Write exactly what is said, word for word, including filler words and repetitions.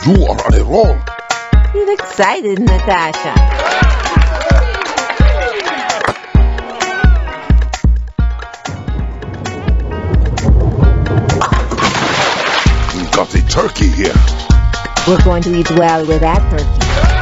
You are on a roll. You're excited, Natasha. We got a turkey here. We're going to eat well with that turkey.